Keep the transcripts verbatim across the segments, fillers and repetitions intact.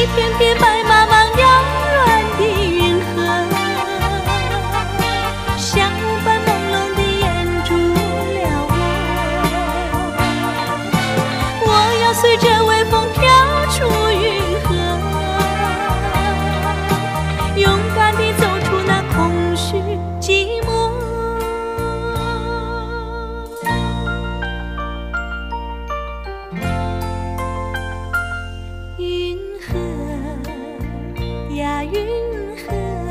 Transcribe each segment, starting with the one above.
片片白茫茫遥远的云河，像雾般朦胧地掩住了我。我要随着微风飘出云河，勇敢地走出那空虚寂寞。云河呀云河，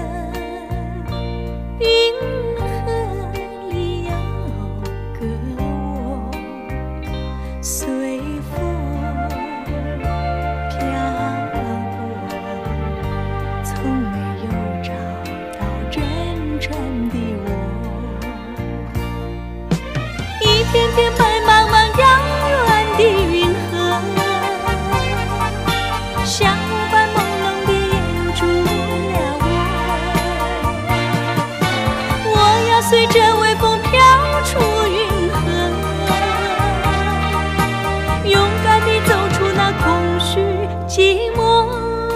云河里有个我，随风飘过，从没有找到真正的我。一片片白茫茫遥远的云河，像雾般朦胧地掩住了我。我要随着微风飘出云河，勇敢地走出那空虚寂寞。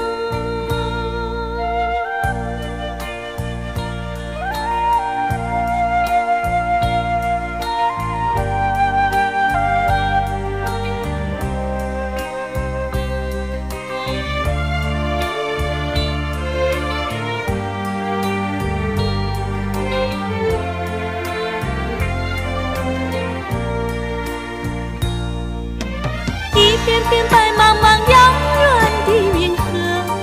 一片片白茫茫遥远的云河，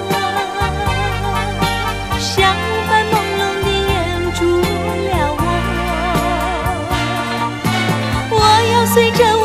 像雾般朦胧地掩住了我。我要随着